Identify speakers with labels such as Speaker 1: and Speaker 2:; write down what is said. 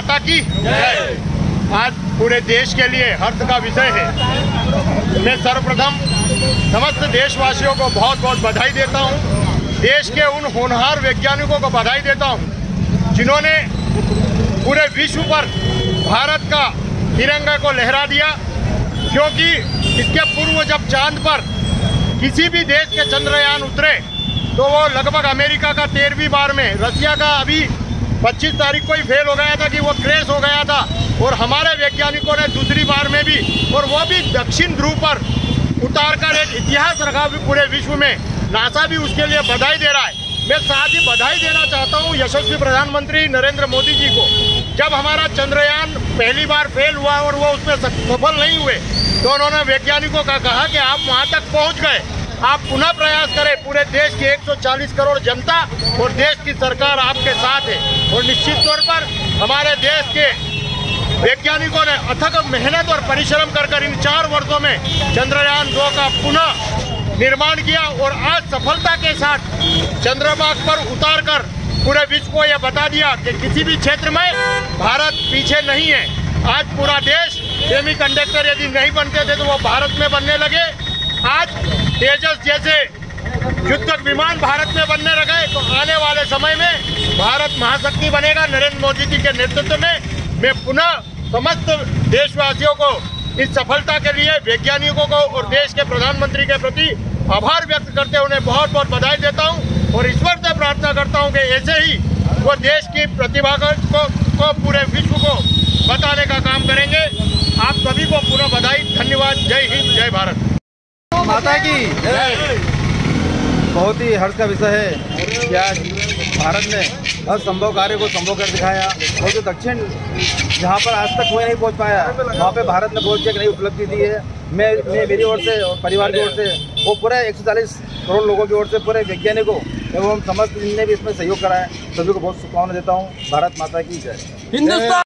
Speaker 1: माता की जय। आज पूरे देश के लिए हर्ष का विषय है। मैं सर्वप्रथम समस्त देशवासियों को बहुत बहुत बधाई देता हूं। देश के उन होनहार वैज्ञानिकों को बधाई देता हूं जिन्होंने पूरे विश्व पर भारत का तिरंगा को लहरा दिया, क्योंकि इसके पूर्व जब चांद पर किसी भी देश के चंद्रयान उतरे तो वो लगभग अमेरिका का 13वीं बार में, रसिया का अभी 25 तारीख को ही फेल हो गया था कि वो क्रैश हो गया था, और हमारे वैज्ञानिकों ने दूसरी बार में भी, और वो भी दक्षिण ध्रुव पर उतारकर एक इतिहास रखा भी पूरे विश्व में। नासा भी उसके लिए बधाई दे रहा है। मैं साथ ही बधाई देना चाहता हूं यशस्वी प्रधानमंत्री नरेंद्र मोदी जी को। जब हमारा चंद्रयान पहली बार फेल हुआ और वो उसमें सफल नहीं हुए तो उन्होंने वैज्ञानिकों का कहा कि आप वहां तक पहुंच गए, आप पुनः प्रयास करें। पूरे देश की 140 करोड़ जनता और देश की सरकार आपके साथ है, और निश्चित तौर पर हमारे देश के वैज्ञानिकों ने अथक मेहनत और परिश्रम कर इन 4 वर्षों में चंद्रयान 2 का पुनः निर्माण किया, और आज सफलता के साथ चंद्रमा पर उतारकर पूरे विश्व को यह बता दिया कि किसी भी क्षेत्र में भारत पीछे नहीं है। आज पूरा देश, सेमीकंडक्टर यदि नहीं बनते थे तो वो भारत में बनने लगे। आज तेजस जैसे युद्धक विमान भारत में बनने लगे, तो आने वाले समय में भारत महाशक्ति बनेगा नरेंद्र मोदी जी के नेतृत्व में। मैं पुनः समस्त देशवासियों को इस सफलता के लिए, वैज्ञानिकों को और देश के प्रधानमंत्री के प्रति आभार व्यक्त करते हुए उन्हें बहुत बहुत बधाई देता हूं, और ईश्वर से प्रार्थना करता हूं कि ऐसे ही वो देश की प्रतिभा को पूरे विश्व को बताने का काम करेंगे। आप सभी को पुनः बधाई, धन्यवाद। जय हिंद, जय भारत
Speaker 2: माता की जय। बहुत ही हर्ष का विषय है कि आज भारत ने असंभव कार्य को संभव कर दिखाया, और जो दक्षिण जहां पर आज तक कोई नहीं पहुंच पाया वहां पे भारत ने पहुंच के एक नई उपलब्धि दी है। मैं मेरी ओर से और परिवार की ओर से, वो पूरे 140 करोड़ लोगों की ओर से, पूरे वैज्ञानिकों एवं समस्त जिनने भी इसमें सहयोग करा है, सभी को बहुत शुभकामनाएं देता हूँ। भारत माता की जय।